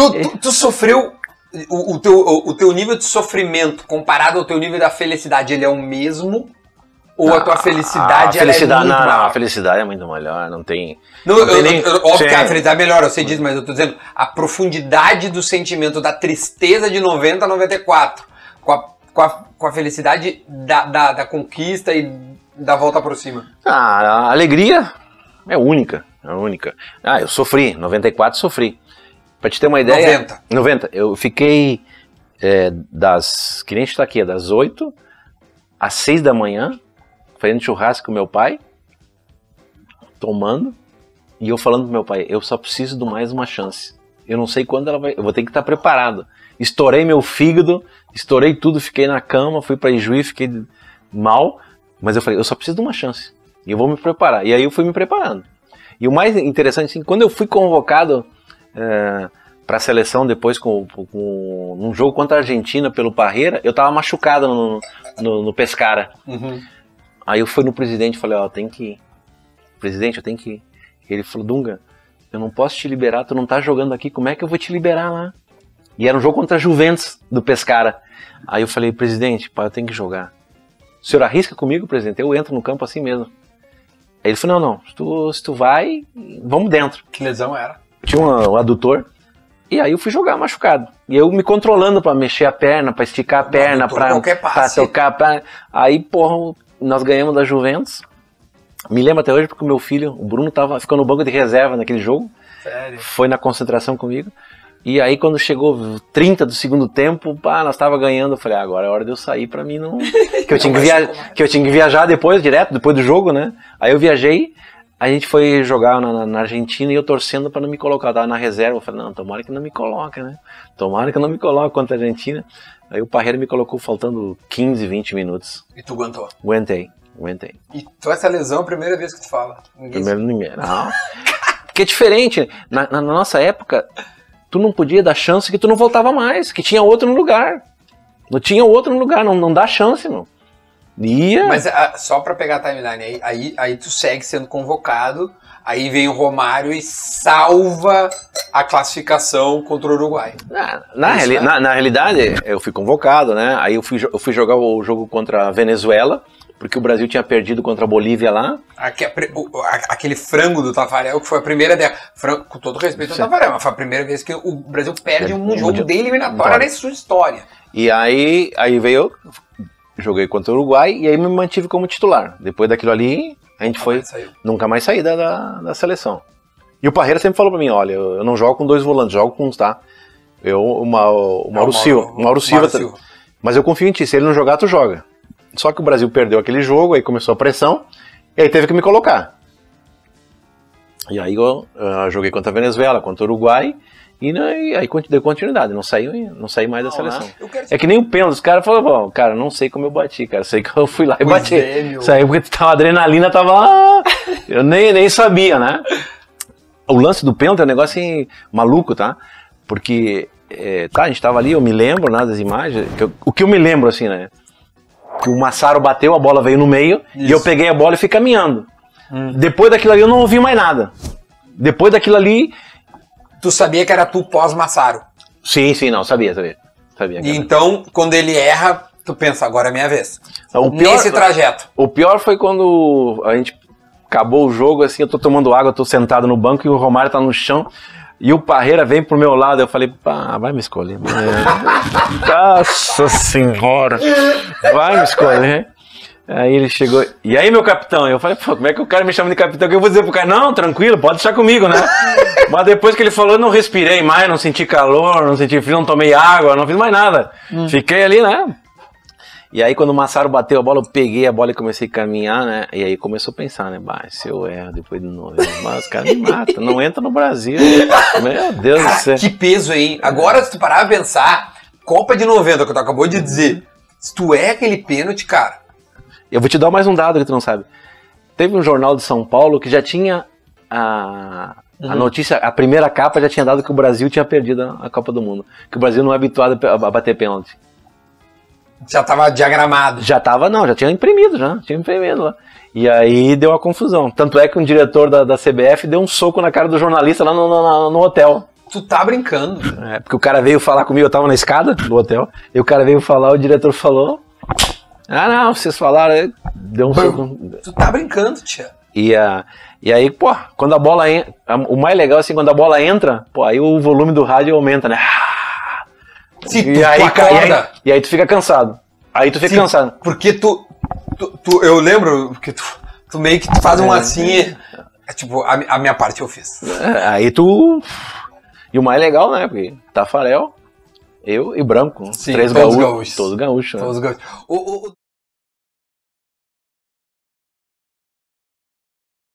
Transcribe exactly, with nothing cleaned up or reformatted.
Tu, tu, tu sofreu... O, o, teu, o, o teu nível de sofrimento comparado ao teu nível da felicidade, ele é o mesmo? Ou não, a tua felicidade, a felicidade é muito não, maior? A felicidade é muito melhor, não tem... Não, não tem eu, nem, eu, óbvio sim. que a felicidade é melhor, eu sei disso, mas eu tô dizendo a profundidade do sentimento da tristeza de noventa a noventa e quatro com a, com a, com a felicidade da, da, da conquista e da volta por cima. Ah, a alegria é única, é única. Ah, eu sofri, noventa e quatro sofri. Pra te ter uma ideia... noventa. noventa. Eu fiquei é, das... Que nem a gente tá aqui, das oito às seis da manhã, fazendo churrasco com meu pai, tomando, e eu falando pro meu pai, eu só preciso de mais uma chance. Eu não sei quando ela vai... Eu vou ter que estar preparado. Estourei meu fígado, estourei tudo, fiquei na cama, fui pra Ijuí, fiquei mal, mas eu falei, eu só preciso de uma chance. E eu vou me preparar. E aí eu fui me preparando. E o mais interessante, assim, quando eu fui convocado... É, para a seleção depois com, com um jogo contra a Argentina pelo Parreira, eu tava machucado no, no, no Pescara. Uhum. Aí eu fui no presidente e falei, ó, tem que ir. Presidente, eu tenho que ir. Ele falou, Dunga, eu não posso te liberar, tu não tá jogando aqui, como é que eu vou te liberar lá? E era um jogo contra a Juventus do Pescara. Aí eu falei, presidente, pá, eu tenho que jogar. O senhor arrisca comigo, presidente? Eu entro no campo assim mesmo. Aí ele falou, não, não, se tu, se tu vai, vamos dentro. Que lesão era? Tinha um, um adutor, e aí eu fui jogar machucado. E eu me controlando pra mexer a perna, pra esticar a perna, pra, pra tocar. Pra... Aí, porra, nós ganhamos da Juventus. Me lembro até hoje porque o meu filho, o Bruno, tava, ficou no banco de reserva naquele jogo. Sério? Foi na concentração comigo. E aí quando chegou trinta do segundo tempo, pá, nós tava ganhando. Eu falei, ah, agora é hora de eu sair pra mim não... que, eu tinha que, via... que eu tinha que viajar depois, direto, depois do jogo, né? Aí eu viajei. A gente foi jogar na, na Argentina e eu torcendo para não me colocar, eu tava na reserva, eu falei, não, tomara que não me coloque, né? Tomara que não me coloque contra a Argentina. Aí o Parreira me colocou faltando quinze, vinte minutos. E tu aguentou? Aguentei, aguentei. E tu, essa lesão é a primeira vez que tu fala? Ninguém Primeiro ninguém, não. Porque é diferente, na, na nossa época, tu não podia dar chance que tu não voltava mais, que tinha outro no lugar. Não tinha outro no lugar, não, não dá chance, não. Ia. Mas a, só pra pegar a timeline, aí, aí, aí tu segue sendo convocado, aí vem o Romário e salva a classificação contra o Uruguai. Na, na, reali na, na realidade, eu fui convocado, né? Aí eu fui, eu fui jogar o jogo contra a Venezuela, porque o Brasil tinha perdido contra a Bolívia lá. Aquele frango do Tafarel, que foi a primeira dela. Frango, com todo respeito ao Tafarel, mas foi a primeira vez que o Brasil perde um jogo de eliminatória na sua história. E aí, aí veio... Joguei contra o Uruguai e aí me mantive como titular. Depois daquilo ali, a gente nunca foi... Mais nunca mais saí da, da, da seleção. E o Parreira sempre falou pra mim, olha, eu, eu não jogo com dois volantes, jogo com uns, tá? Eu, o, Ma, o Mauro é, Silva. O Mauro Silva, Silva. Mas eu confio em ti, se ele não jogar, tu joga. Só que o Brasil perdeu aquele jogo, aí começou a pressão, e aí teve que me colocar. E aí eu uh, joguei contra a Venezuela, contra o Uruguai, e, e aí deu continuidade, não saí, não saí mais da não, seleção. É que nem o pênalti, os caras falaram, cara, não sei como eu bati, cara, sei que eu fui lá e pois bati. É, saí porque a adrenalina tava lá, eu nem, nem sabia, né? O lance do pênalti é um negócio assim, maluco, tá? Porque, é, tá, a gente tava ali, eu me lembro, né, das imagens, que eu, o que eu me lembro, assim, né? Que o Massaro bateu, a bola veio no meio, isso. E eu peguei a bola e fui caminhando. Hum. Depois daquilo ali eu não ouvi mais nada. Depois daquilo ali... Tu sabia que era tu pós-Massaro? Sim, sim, não, sabia, sabia. sabia e então, quando ele erra, tu pensa, agora é minha vez. O pior, Nesse trajeto. O pior foi quando a gente acabou o jogo, assim, eu tô tomando água, eu tô sentado no banco e o Romário tá no chão. E o Parreira vem pro meu lado, eu falei, pá, vai me escolher. Nossa senhora, vai me escolher. Aí ele chegou, e aí meu capitão? Eu falei, pô, como é que o cara me chama de capitão? Que eu vou dizer pro cara, não, tranquilo, pode deixar comigo, né? Mas depois que ele falou, eu não respirei mais, não senti calor, não senti frio, não tomei água, não fiz mais nada. Hum. Fiquei ali, né? E aí quando o Massaro bateu a bola, eu peguei a bola e comecei a caminhar, né? E aí começou a pensar, né? Bah, se eu erro depois de novo, mas os caras me matam, não entra no Brasil. Meu Deus cara, do céu. Que peso, hein? Agora, se tu parar a pensar, Copa de noventa, que tu acabou de dizer, se tu erra aquele pênalti, cara... Eu vou te dar mais um dado que tu não sabe. Teve um jornal de São Paulo que já tinha a, uhum. a notícia, a primeira capa já tinha dado que o Brasil tinha perdido a Copa do Mundo. Que o Brasil não é habituado a bater pênalti. Já tava diagramado. Já tava, não, já tinha imprimido, já. Tinha imprimido lá. E aí deu a confusão. Tanto é que um diretor da, da C B F deu um soco na cara do jornalista lá no, no, no hotel. Tu tá brincando. É, porque o cara veio falar comigo, eu tava na escada do hotel, e o cara veio falar, o diretor falou, ah não, vocês falaram, deu um soco. Tu tá brincando, tia. E, a, e aí, pô, quando a bola entra, o mais legal assim, quando a bola entra, pô, aí o volume do rádio aumenta, né? Sim, e, tu, aí, tu acorda. E aí, e aí tu fica cansado. Aí tu fica Sim, cansado. Porque tu, tu, tu, eu lembro que tu, tu meio que tu faz um assim, é tipo, a, a minha parte eu fiz. É, aí tu... E o mais legal, né, porque Tafarel, eu e Branco, Sim, três todos gaúchos. gaúchos. Todos gaúchos. Todos né? gaúchos. O, o,